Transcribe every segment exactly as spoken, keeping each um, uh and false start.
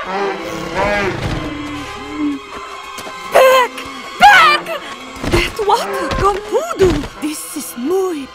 Back! Back! What? Gompudu! This is muy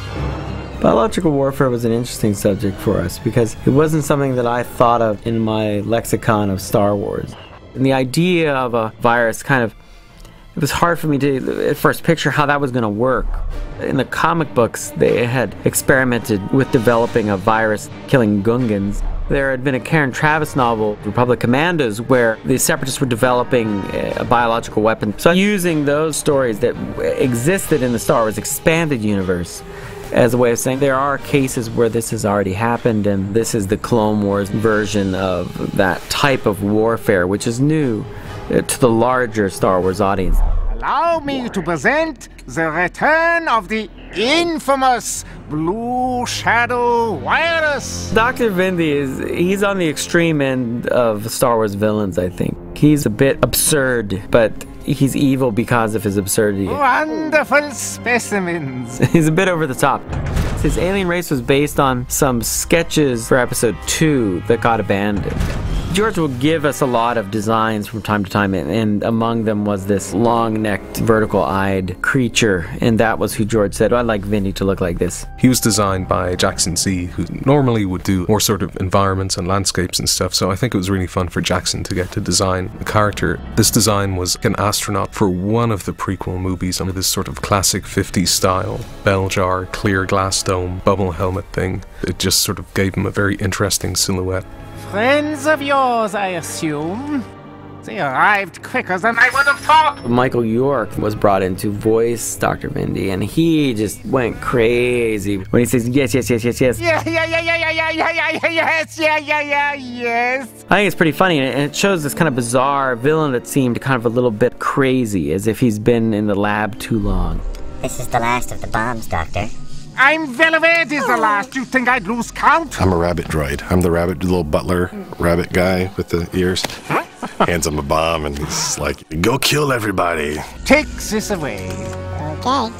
bad. Biological warfare was an interesting subject for us because it wasn't something that I thought of in my lexicon of Star Wars. And the idea of a virus kind of, it was hard for me to at first picture how that was going to work. In the comic books, they had experimented with developing a virus killing Gungans. There had been a Karen Traviss novel, Republic Commandos, where the Separatists were developing a biological weapon. So using those stories that existed in the Star Wars expanded universe as a way of saying there are cases where this has already happened, and this is the Clone Wars version of that type of warfare, which is new to the larger Star Wars audience. Allow me to present the return of the infamous Blue Shadow virus. Doctor Genndy is, he's on the extreme end of Star Wars villains, I think. He's a bit absurd, but he's evil because of his absurdity. Wonderful specimens. He's a bit over the top. His alien race was based on some sketches for episode two that got abandoned. George will give us a lot of designs from time to time, and, and among them was this long-necked, vertical-eyed creature, and that was who George said, oh, I'd like Genndy to look like this. He was designed by Jackson Z, who normally would do more sort of environments and landscapes and stuff, so I think it was really fun for Jackson to get to design the character. This design was an astronaut for one of the prequel movies under this sort of classic fifties style, bell jar, clear glass dome, bubble helmet thing. It just sort of gave him a very interesting silhouette. Friends of yours, I assume. They arrived quicker than I would have thought. Michael York was brought in to voice Doctor Genndy, and he just went crazy when he says, yes, yes, yes, yes, yes. Yeah, yeah, yeah, yeah, yeah, yeah, yeah, yeah, yes, yeah, yeah, yeah, yes. I think it's pretty funny, and it shows this kind of bizarre villain that seemed kind of a little bit crazy, as if he's been in the lab too long. This is the last of the bombs, Doctor. I'm Velvet is the last. You think I'd lose count? I'm a rabbit droid. I'm the rabbit, little butler rabbit guy with the ears. Hands him a bomb and he's like, go kill everybody. Take this away. Okay.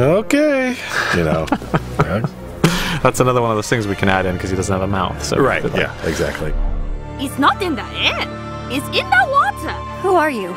Okay. You know. Yeah. That's another one of those things we can add in because he doesn't have a mouth. So right, yeah, exactly. It's not in the air. It's in the water. Who are you?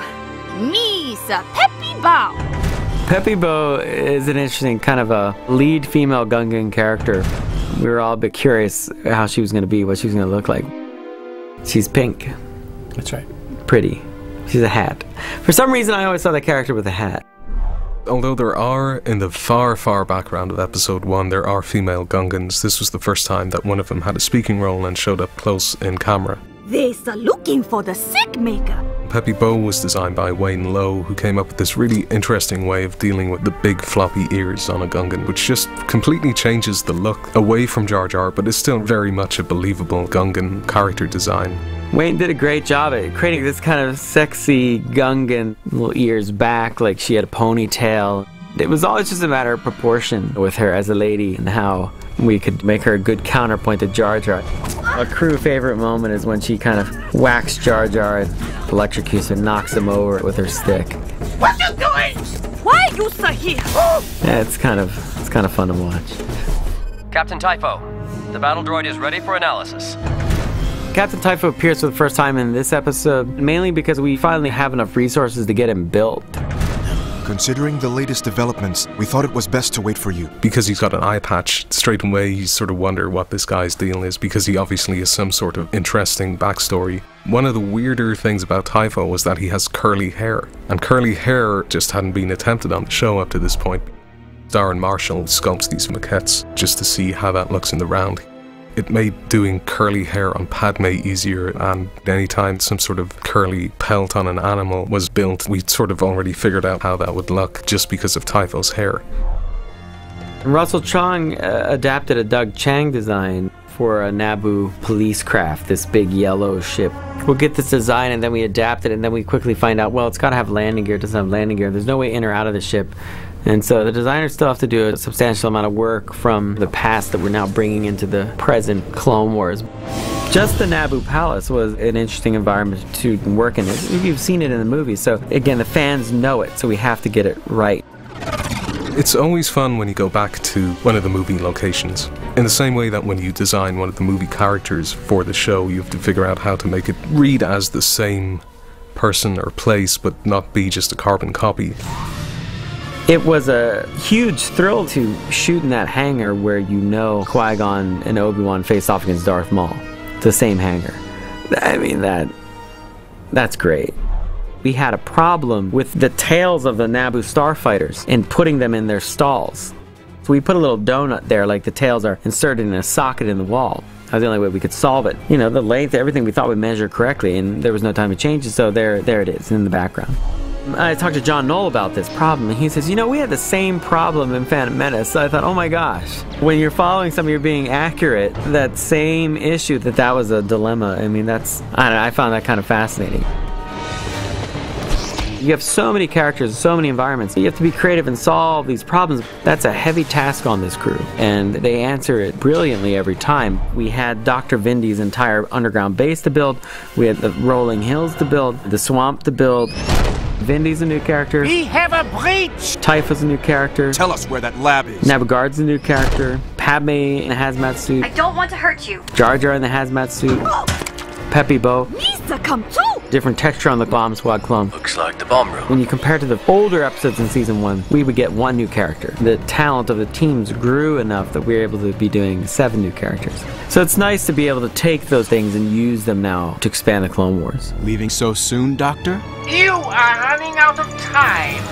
Me, Sir Peppy Bow. Peppy Bow is an interesting kind of a lead female Gungan character. We were all a bit curious how she was going to be, what she was going to look like. She's pink. That's right. Pretty. She's a hat. For some reason, I always saw that character with a hat. Although there are, in the far, far background of episode one, there are female Gungans, this was the first time that one of them had a speaking role and showed up close in camera. They're looking for the sick maker. Peppy Bow was designed by Wayne Lowe, who came up with this really interesting way of dealing with the big floppy ears on a Gungan, which just completely changes the look away from Jar Jar, but is still very much a believable Gungan character design. Wayne did a great job at creating this kind of sexy Gungan, little ears back, like she had a ponytail. It was always just a matter of proportion with her as a lady and how we could make her a good counterpoint to Jar Jar. A crew favorite moment is when she kind of whacks Jar Jar and electrocutes and knocks him over with her stick. What are you doing? Why are you so here? Yeah, it's kind of it's kind of fun to watch. Captain Typho, the battle droid is ready for analysis. Captain Typho appears for the first time in this episode, mainly because we finally have enough resources to get him built. Considering the latest developments, we thought it was best to wait for you. Because he's got an eye patch, straight away you sort of wonder what this guy's deal is, because he obviously has some sort of interesting backstory. One of the weirder things about Typho was that he has curly hair, and curly hair just hadn't been attempted on the show up to this point. Darren Marshall sculpts these maquettes just to see how that looks in the round. It made doing curly hair on Padme easier, and anytime some sort of curly pelt on an animal was built, we'd sort of already figured out how that would look just because of Typho's hair. Russell Chong uh, adapted a Doug Chang design for a Naboo police craft, this big yellow ship. We'll get this design and then we adapt it, and then we quickly find out, well, it's got to have landing gear, it doesn't have landing gear, there's no way in or out of the ship. And so the designers still have to do a substantial amount of work from the past that we're now bringing into the present Clone Wars. Just the Naboo Palace was an interesting environment to work in. You've seen it in the movie, so again, the fans know it, so we have to get it right. It's always fun when you go back to one of the movie locations. In the same way that when you design one of the movie characters for the show, you have to figure out how to make it read as the same person or place, but not be just a carbon copy. It was a huge thrill to shoot in that hangar where you know Qui-Gon and Obi-Wan face off against Darth Maul. The same hangar. I mean, that that's great. We had a problem with the tails of the Naboo starfighters and putting them in their stalls. So we put a little donut there, like the tails are inserted in a socket in the wall. That was the only way we could solve it. You know, the length, everything we thought would measure correctly, and there was no time to change it, so there, there it is in the background. I talked to John Knoll about this problem, and he says, you know, we had the same problem in Phantom Menace. So I thought, oh my gosh, when you're following something, you're being accurate, that same issue, that that was a dilemma. I mean, that's, I don't know, I found that kind of fascinating. You have so many characters, so many environments. You have to be creative and solve these problems. That's a heavy task on this crew, and they answer it brilliantly every time. We had Doctor Vindy's entire underground base to build. We had the rolling hills to build, the swamp to build. Vindy's a new character. We have a breach! Typho's a new character. Tell us where that lab is. Naboo Guard's a new character. Padme in a hazmat suit. I don't want to hurt you. Jar Jar in the hazmat suit. Peppy Bo. Lisa, come too! Different texture on the bomb squad clone. Looks like the bomb room. When you compare to the older episodes in season one, we would get one new character. The talent of the teams grew enough that we were able to be doing seven new characters. So it's nice to be able to take those things and use them now to expand the Clone Wars. Leaving so soon, Doctor? You are running out of time.